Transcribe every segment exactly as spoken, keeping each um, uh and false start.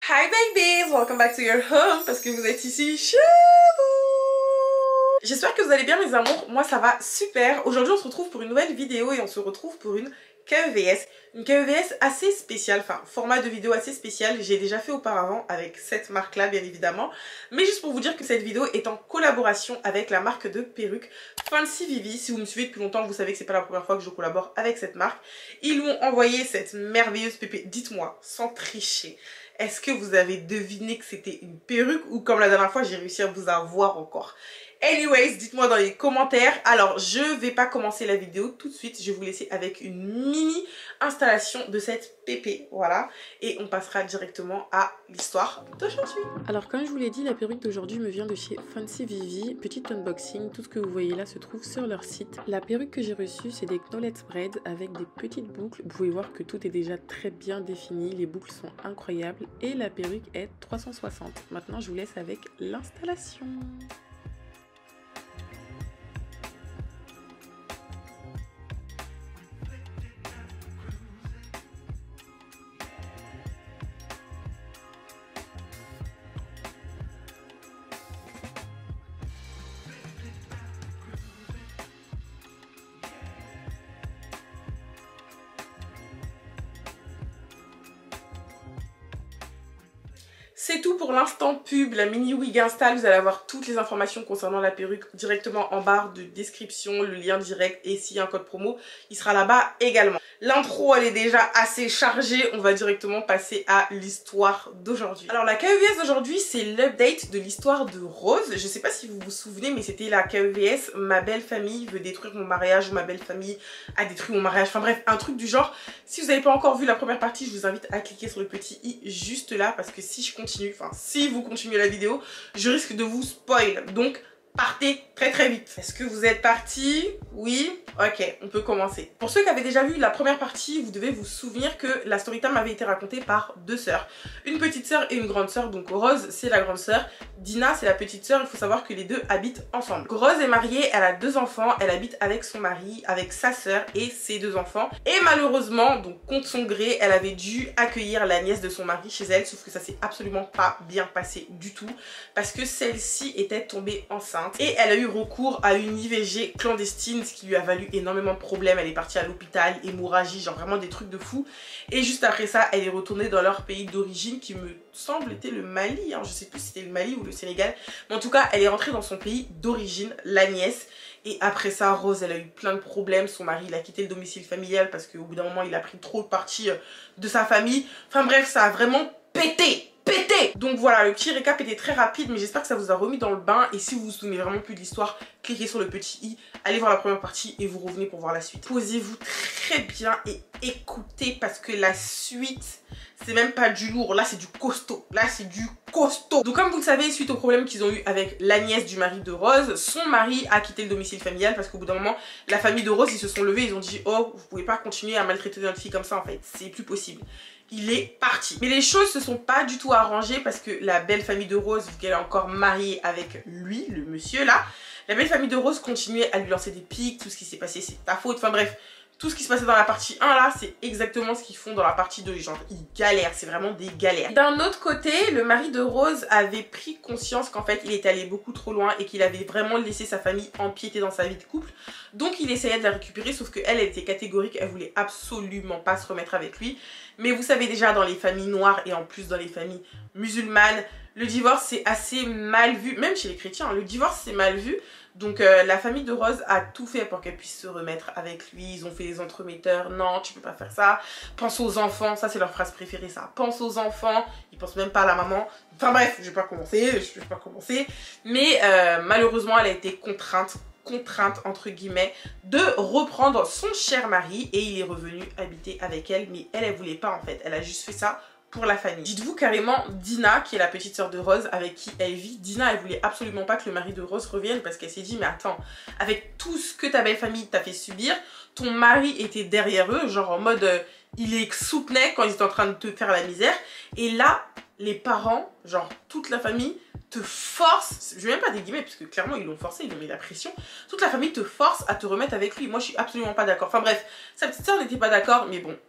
Hi babies, welcome back to your home parce que vous êtes ici chez vous. J'espère que vous allez bien mes amours, moi ça va super. Aujourd'hui on se retrouve pour une nouvelle vidéo et on se retrouve pour une K E V S. Une K E V S assez spéciale, enfin format de vidéo assez spécial. J'ai déjà fait auparavant avec cette marque là bien évidemment. Mais juste pour vous dire que cette vidéo est en collaboration avec la marque de perruques Fancy Vivi. Si vous me suivez depuis longtemps vous savez que c'est pas la première fois que je collabore avec cette marque. Ils m'ont envoyé cette merveilleuse pépé. Dites-moi sans tricher, est-ce que vous avez deviné que c'était une perruque ou comme la dernière fois j'ai réussi à vous avoir encore? Anyways, dites-moi dans les commentaires. Alors, je vais pas commencer la vidéo tout de suite. Je vais vous laisser avec une mini installation de cette pépé. Voilà. Et on passera directement à l'histoire d'aujourd'hui. Alors, comme je vous l'ai dit, la perruque d'aujourd'hui me vient de chez Fancy Vivi. Petit unboxing. Tout ce que vous voyez là se trouve sur leur site. La perruque que j'ai reçue, c'est des knowlet braids avec des petites boucles. Vous pouvez voir que tout est déjà très bien défini. Les boucles sont incroyables. Et la perruque est trois cent soixante. Maintenant, je vous laisse avec l'installation. C'est tout pour l'instant pub, la mini wig install. Vous allez avoir toutes les informations concernant la perruque directement en barre de description, le lien direct et s'il y a un code promo, il sera là-bas également. L'intro elle est déjà assez chargée, on va directement passer à l'histoire d'aujourd'hui. Alors la K E V S d'aujourd'hui c'est l'update de l'histoire de Rose. Je sais pas si vous vous souvenez mais c'était la K E V S ma belle famille veut détruire mon mariage ou ma belle famille a détruit mon mariage. Enfin bref, un truc du genre. Si vous n'avez pas encore vu la première partie, je vous invite à cliquer sur le petit i juste là parce que si je continue, enfin si vous continuez la vidéo, je risque de vous spoil. Donc partez très très vite. Est-ce que vous êtes partis? Oui? Ok, on peut commencer. Pour ceux qui avaient déjà vu la première partie, vous devez vous souvenir que la story time avait été racontée par deux sœurs. Une petite sœur et une grande sœur. Donc Rose, c'est la grande sœur. Dina, c'est la petite sœur. Il faut savoir que les deux habitent ensemble. Rose est mariée, elle a deux enfants. Elle habite avec son mari, avec sa sœur et ses deux enfants. Et malheureusement, donc contre son gré, elle avait dû accueillir la nièce de son mari chez elle. Sauf que ça s'est absolument pas bien passé du tout. Parce que celle-ci était tombée enceinte. Et elle a eu recours à une I V G clandestine, ce qui lui a valu énormément de problèmes. Elle est partie à l'hôpital, hémorragie, genre vraiment des trucs de fou. Et juste après ça, elle est retournée dans leur pays d'origine qui me semble était le Mali. Hein. Je sais plus si c'était le Mali ou le Sénégal. Mais en tout cas, elle est rentrée dans son pays d'origine, la nièce. Et après ça, Rose, elle a eu plein de problèmes. Son mari, il a quitté le domicile familial parce qu'au bout d'un moment, il a pris trop de partie de sa famille. Enfin bref, ça a vraiment pété. Pété. Donc voilà, le petit récap était très rapide, mais j'espère que ça vous a remis dans le bain. Et si vous vous souvenez vraiment plus de l'histoire, cliquez sur le petit i, allez voir la première partie et vous revenez pour voir la suite. Posez-vous très bien et écoutez parce que la suite, c'est même pas du lourd, là c'est du costaud, là c'est du costaud. Donc comme vous le savez, suite aux problèmes qu'ils ont eu avec la nièce du mari de Rose, son mari a quitté le domicile familial parce qu'au bout d'un moment, la famille de Rose, ils se sont levés, ils ont dit oh, vous pouvez pas continuer à maltraiter notre fille comme ça en fait, c'est plus possible. Il est parti. Mais les choses se sont pas du tout arrangées parce que la belle famille de Rose, vu qu'elle est encore mariée avec lui, le monsieur là, la belle famille de Rose continuait à lui lancer des pics, tout ce qui s'est passé c'est ta faute, enfin bref. Tout ce qui se passait dans la partie un là, c'est exactement ce qu'ils font dans la partie deux. Genre, ils galèrent, c'est vraiment des galères. D'un autre côté, le mari de Rose avait pris conscience qu'en fait, il était allé beaucoup trop loin et qu'il avait vraiment laissé sa famille empiéter dans sa vie de couple. Donc, il essayait de la récupérer, sauf qu'elle, elle était catégorique, elle voulait absolument pas se remettre avec lui. Mais vous savez déjà, dans les familles noires et en plus dans les familles musulmanes, le divorce c'est assez mal vu, même chez les chrétiens, hein, le divorce c'est mal vu. Donc euh, la famille de Rose a tout fait pour qu'elle puisse se remettre avec lui. Ils ont fait des entremetteurs. Non, tu peux pas faire ça. Pense aux enfants. Ça, c'est leur phrase préférée, ça. Pense aux enfants. Ils pensent même pas à la maman. Enfin bref, je vais pas commencer. Je vais pas commencer. Mais euh, malheureusement, elle a été contrainte, contrainte entre guillemets, de reprendre son cher mari. Et il est revenu habiter avec elle. Mais elle, elle voulait pas en fait. Elle a juste fait ça pour la famille. Dites-vous carrément Dina, qui est la petite sœur de Rose avec qui elle vit, Dina elle voulait absolument pas que le mari de Rose revienne parce qu'elle s'est dit mais attends, avec tout ce que ta belle famille t'a fait subir, ton mari était derrière eux, genre en mode euh, il les soutenait quand ils étaient en train de te faire la misère et là les parents, genre toute la famille te force, je vais même pas des guillemets parce que clairement ils l'ont forcé, ils lui ont mis la pression, toute la famille te force à te remettre avec lui. Moi je suis absolument pas d'accord, enfin bref, sa petite sœur n'était pas d'accord mais bon,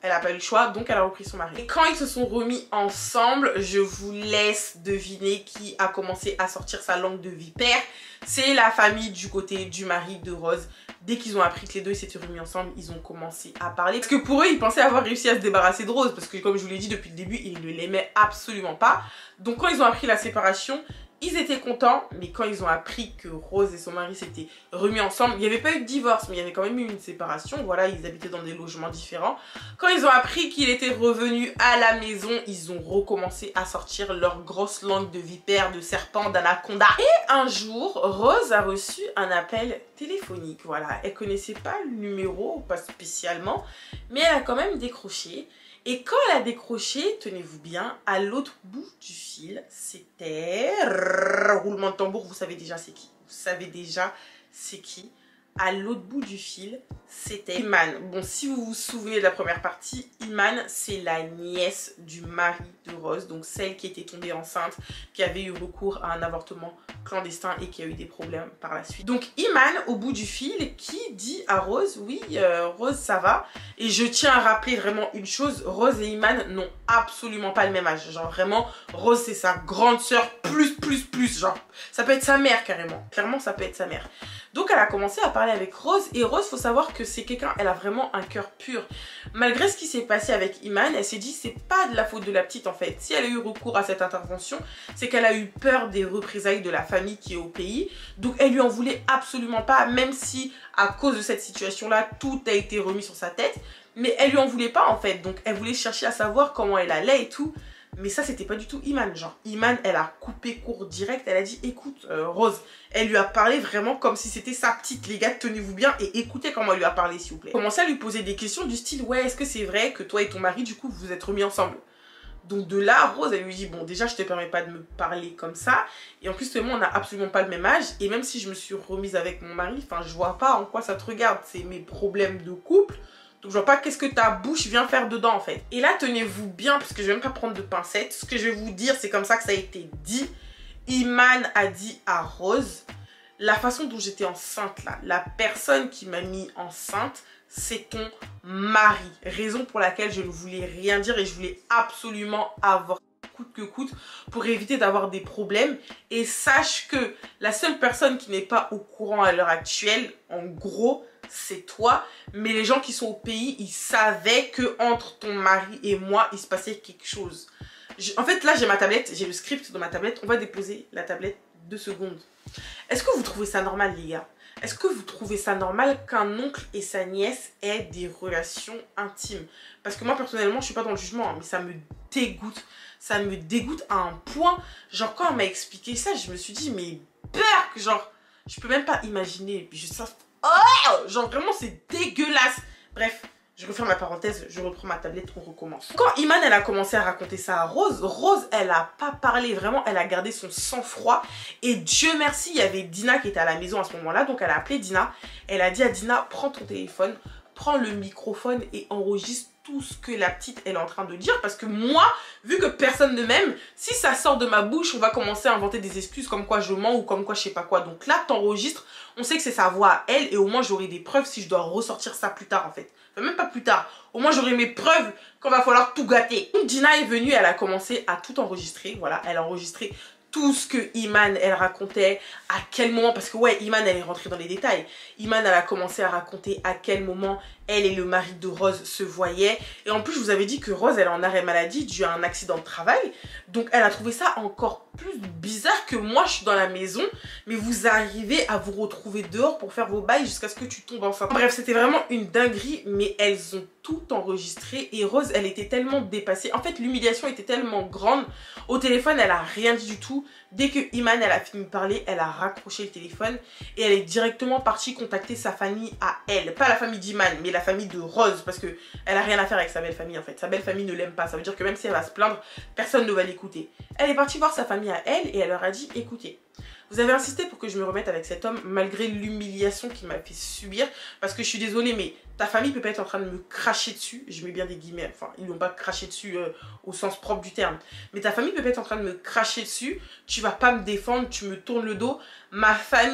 Elle n'a pas eu le choix, donc elle a repris son mari. Et quand ils se sont remis ensemble, je vous laisse deviner qui a commencé à sortir sa langue de vipère. C'est la famille du côté du mari de Rose. Dès qu'ils ont appris que les deux s'étaient remis ensemble, ils ont commencé à parler. Parce que pour eux, ils pensaient avoir réussi à se débarrasser de Rose. Parce que comme je vous l'ai dit depuis le début, ils ne l'aimaient absolument pas. Donc quand ils ont appris la séparation, ils étaient contents, mais quand ils ont appris que Rose et son mari s'étaient remis ensemble, il n'y avait pas eu de divorce, mais il y avait quand même eu une séparation. Voilà, ils habitaient dans des logements différents. Quand ils ont appris qu'il était revenu à la maison, ils ont recommencé à sortir leur grosse langue de vipère, de serpent, d'anaconda. Et un jour, Rose a reçu un appel téléphonique. Voilà, elle connaissait pas le numéro, pas spécialement, mais elle a quand même décroché. Et quand elle a décroché, tenez-vous bien, à l'autre bout du fil, c'était... Roulement de tambour, vous savez déjà c'est qui. Vous savez déjà c'est qui. À l'autre bout du fil, c'était Iman. Bon, si vous vous souvenez de la première partie, Iman, c'est la nièce du mari de Rose. Donc celle qui était tombée enceinte, qui avait eu recours à un avortement clandestin et qui a eu des problèmes par la suite. Donc Iman, au bout du fil, qui dit à Rose, oui, euh, Rose, ça va. Et je tiens à rappeler vraiment une chose, Rose et Iman n'ont absolument pas le même âge. Genre vraiment, Rose c'est sa grande sœur, plus, plus, plus. Genre, ça peut être sa mère carrément. Clairement, ça peut être sa mère. Donc elle a commencé à parler avec Rose. Et Rose, faut savoir que c'est quelqu'un, elle a vraiment un cœur pur. Malgré ce qui s'est passé avec Iman, elle s'est dit, c'est pas de la faute de la petite en fait. Si elle a eu recours à cette intervention, c'est qu'elle a eu peur des représailles de la famille qui est au pays. Donc elle lui en voulait absolument pas, même si à cause de cette situation-là, tout a été remis sur sa tête. Mais elle lui en voulait pas en fait. Donc elle voulait chercher à savoir comment elle allait et tout. Mais ça, c'était pas du tout Iman. Genre, Iman, elle a coupé court direct. Elle a dit, écoute, euh, Rose, elle lui a parlé vraiment comme si c'était sa petite. Les gars, tenez-vous bien et écoutez comment elle lui a parlé, s'il vous plaît. Commencez à lui poser des questions du style, ouais, est-ce que c'est vrai que toi et ton mari, du coup, vous vous êtes remis ensemble? Donc de là, Rose, elle lui dit, bon, déjà, je te permets pas de me parler comme ça. Et en plus, toi et moi, on n'a absolument pas le même âge. Et même si je me suis remise avec mon mari, enfin, je vois pas en quoi ça te regarde. C'est mes problèmes de couple. Donc je vois pas qu'est-ce que ta bouche vient faire dedans en fait. Et là, tenez-vous bien, parce que je vais même pas prendre de pincettes. Ce que je vais vous dire, c'est comme ça que ça a été dit. Iman a dit à Rose, la façon dont j'étais enceinte là, la personne qui m'a mis enceinte, c'est ton mari. Raison pour laquelle je ne voulais rien dire et je voulais absolument avoir coûte que coûte pour éviter d'avoir des problèmes. Et sache que la seule personne qui n'est pas au courant à l'heure actuelle, en gros, c'est toi. Mais les gens qui sont au pays, ils savaient que entre ton mari et moi, il se passait quelque chose. Je, en fait, là, j'ai ma tablette, j'ai le script dans ma tablette. On va déposer la tablette deux secondes. Est-ce que vous trouvez ça normal, les gars? Est-ce que vous trouvez ça normal qu'un oncle et sa nièce aient des relations intimes? Parce que moi, personnellement, je suis pas dans le jugement, hein, mais ça me dégoûte. Ça me dégoûte à un point. Genre, quand on m'a expliqué ça, je me suis dit, mais peur que genre, je peux même pas imaginer. Puis je sais, oh, genre vraiment, c'est dégueulasse. Bref, je referme la parenthèse, je reprends ma tablette, on recommence. Quand Iman, elle a commencé à raconter ça à Rose, Rose, elle a pas parlé, vraiment, elle a gardé son sang-froid. Et Dieu merci, il y avait Dina qui était à la maison à ce moment-là, donc elle a appelé Dina. Elle a dit à Dina, prends ton téléphone, prends le microphone et enregistre tout ce que la petite elle est en train de dire, parce que moi, vu que personne ne m'aime, si ça sort de ma bouche, on va commencer à inventer des excuses comme quoi je mens ou comme quoi je sais pas quoi. Donc là, t'enregistres, on sait que c'est sa voix à elle et au moins j'aurai des preuves si je dois ressortir ça plus tard en fait. Enfin, même pas plus tard, au moins j'aurai mes preuves qu'on va falloir tout gâter. Donc Dina est venue, elle a commencé à tout enregistrer, voilà, elle a enregistré tout ce que Iman elle racontait, à quel moment, parce que ouais, Iman elle est rentrée dans les détails. Iman elle a commencé à raconter à quel moment elle et le mari de Rose se voyaient. Et en plus je vous avais dit que Rose elle est en arrêt maladie dû à un accident de travail. Donc elle a trouvé ça encore plus bizarre que moi je suis dans la maison, mais vous arrivez à vous retrouver dehors pour faire vos bails jusqu'à ce que tu tombes enceinte. Bref, c'était vraiment une dinguerie, mais elles ont tout enregistré et Rose elle était tellement dépassée. En fait l'humiliation était tellement grande. Au téléphone elle a rien dit du tout. Dès que Iman elle a fini de parler, elle a raccroché le téléphone et elle est directement partie contacter sa famille à elle. Pas la famille d'Iman, mais la famille de Rose, parce que elle a rien à faire avec sa belle famille en fait. Sa belle famille ne l'aime pas, ça veut dire que même si elle va se plaindre, personne ne va l'écouter. Elle est partie voir sa famille à elle et elle leur a dit, écoutez, vous avez insisté pour que je me remette avec cet homme malgré l'humiliation qu'il m'a fait subir, parce que je suis désolée mais ta famille peut pas être en train de me cracher dessus, je mets bien des guillemets, enfin ils n'ont pas craché dessus euh, au sens propre du terme, mais ta famille peut pas être en train de me cracher dessus, tu vas pas me défendre, tu me tournes le dos, ma famille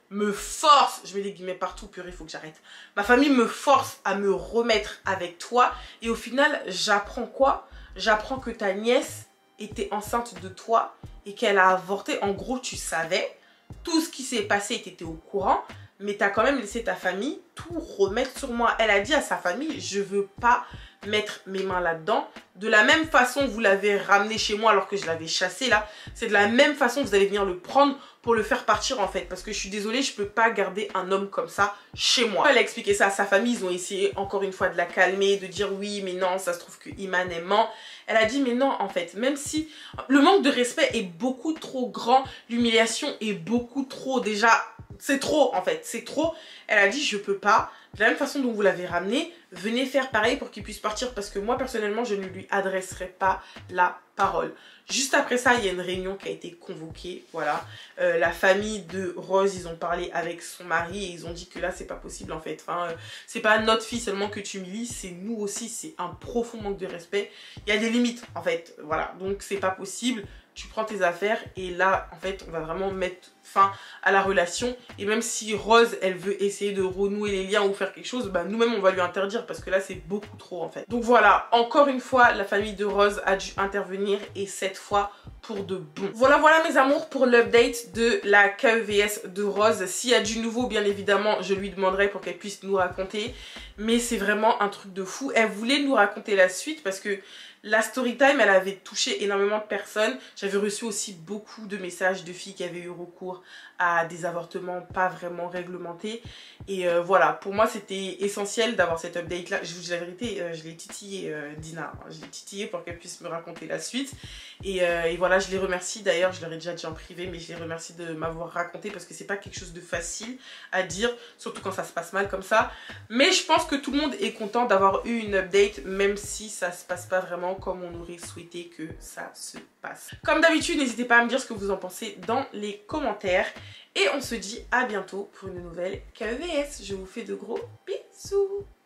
me force, je mets des guillemets partout, purée, il faut que j'arrête. Ma famille me force à me remettre avec toi. Et au final, j'apprends quoi? J'apprends que ta nièce était enceinte de toi et qu'elle a avorté. En gros, tu savais. Tout ce qui s'est passé, tu étais au courant. Mais tu as quand même laissé ta famille tout remettre sur moi. Elle a dit à sa famille, je veux pas mettre mes mains là-dedans. De la même façon que vous l'avez ramené chez moi alors que je l'avais chassé là, c'est de la même façon que vous allez venir le prendre pour le faire partir en fait. Parce que je suis désolée, je peux pas garder un homme comme ça chez moi. Elle a expliqué ça à sa famille, ils ont essayé encore une fois de la calmer, de dire oui mais non, ça se trouve que Iman est ment. Elle a dit mais non en fait, même si le manque de respect est beaucoup trop grand, l'humiliation est beaucoup trop déjà, c'est trop en fait, c'est trop. Elle a dit je peux pas, de la même façon dont vous l'avez ramené, venez faire pareil pour qu'il puisse partir parce que moi personnellement je ne lui adresserai pas la parole. Juste après ça, il y a une réunion qui a été convoquée, voilà. Euh, la famille de Rose, ils ont parlé avec son mari et ils ont dit que là, c'est pas possible en fait. Enfin, euh, c'est pas notre fille seulement que tu humilies, c'est nous aussi, c'est un profond manque de respect. Il y a des limites en fait, voilà. Donc c'est pas possible. Tu prends tes affaires et là, en fait, on va vraiment mettre fin à la relation. Et même si Rose, elle veut essayer de renouer les liens ou faire quelque chose, bah nous-mêmes, on va lui interdire parce que là, c'est beaucoup trop, en fait. Donc voilà, encore une fois, la famille de Rose a dû intervenir et cette fois, pour de bon. Voilà, voilà, mes amours, pour l'update de la K E V S de Rose. S'il y a du nouveau, bien évidemment, je lui demanderai pour qu'elle puisse nous raconter. Mais c'est vraiment un truc de fou. Elle voulait nous raconter la suite parce que la story time, elle avait touché énormément de personnes. J'avais reçu aussi beaucoup de messages de filles qui avaient eu recours à des avortements pas vraiment réglementés. Et euh, voilà, pour moi, c'était essentiel d'avoir cette update-là. Je vous dis la vérité, euh, je l'ai titillée, euh, Dina. Je l'ai titillée pour qu'elle puisse me raconter la suite. Et, euh, et voilà, je les remercie. D'ailleurs, je leur ai déjà dit en privé, mais je les remercie de m'avoir raconté parce que c'est pas quelque chose de facile à dire, surtout quand ça se passe mal comme ça. Mais je pense que tout le monde est content d'avoir eu une update, même si ça se passe pas vraiment comme on aurait souhaité que ça se passe. Comme d'habitude, n'hésitez pas à me dire ce que vous en pensez dans les commentaires. Et on se dit à bientôt pour une nouvelle K E V S. Je vous fais de gros bisous.